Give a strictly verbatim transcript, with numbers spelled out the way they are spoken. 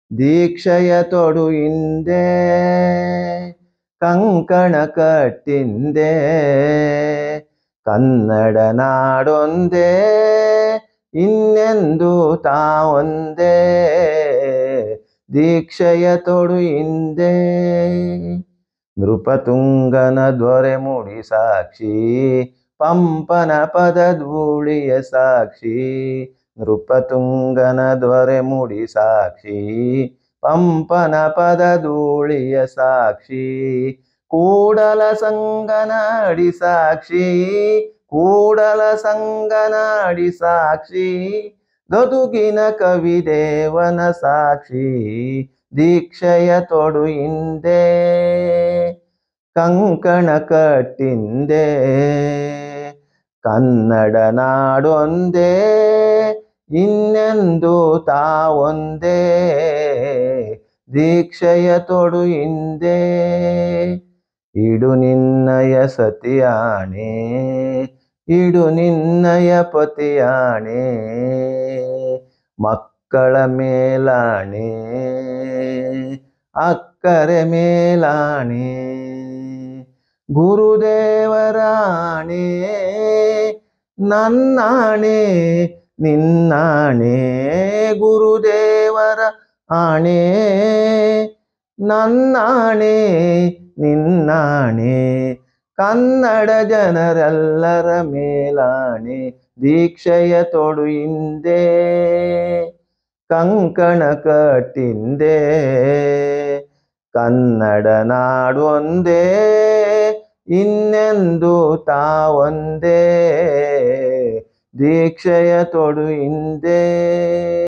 ದೀಕ್ಷೆಯ ತೊಡು ಹಿಂದೆ ಕಂಕಣ ಕಟ್ಟಿಂದೆ ಕನ್ನಡ ನಾಡೊಂದೇ ಇನ್ನೆಂದು ತಾವೊಂದೇ ದೀಕ್ಷೆಯ ತೊಡು ಹಿಂದೆ ನೃಪತುಂಗನ ದೊರೆ ಮುಡಿ ಸಾಕ್ಷಿ ಪಂಪನ ಪದ ಧೂಳಿಯ ಸಾಕ್ಷಿ ನೃಪತುಂಗನ ದೊರೆ ಮುಡಿ ಸಾಕ್ಷಿ ಪಂಪನ ಪದ ಧೂಳಿಯ ಸಾಕ್ಷಿ ಕೂಡಲ ಸಂಗನ ಅಡಿ ಸಾಕ್ಷಿ ಕೂಡಲ ಸಂಗನ ಅಡಿ ಸಾಕ್ಷಿ ಗದುಗಿನ ಕವಿದೇವನ ಸಾಕ್ಷಿ ದೀಕ್ಷೆಯ ತೊಡು ಹಿಂದೆ ಕಂಕಣ ಕಟ್ಟಿಂದೆ ಕನ್ನಡ ನಾಡೊಂದೇ ಇನ್ನೆಂದು ತಾವೊಂದೇ ದೀಕ್ಷೆಯ ತೊಡು ಹಿಂದೆ ಇಡು ನಿನ್ನಯ ಸತಿಯಾಣೆ ಇಡು ನಿನ್ನಯ ಪತಿಯಾಣೆ ಮಕ್ಕಳ ಮೇಲಾಣೆ ಅಕ್ಕರೆ ಮೇಲಾಣೆ ಗುರುದೇವರಾಣೆ ನನ್ನಾಣೆ ನಿನ್ನಾಣೆ ಗುರುದೇವರ ಆಣೆ ನನ್ನಾಣೆ ನಿನ್ನಾಣೆ ಕನ್ನಡ ಜನರೆಲ್ಲರ ಮೇಲಾಣೆ ದೀಕ್ಷೆಯ ತೊಡು ಹಿಂದೆ ಕಂಕಣ ಕಟ್ಟಿಂದೆ ಕನ್ನಡ ನಾಡೊಂದೇ ಇನ್ನೆಂದು ತಾವೊಂದೇ ದೀಕ್ಷೆಯ ತೊಡು ಹಿಂದೆ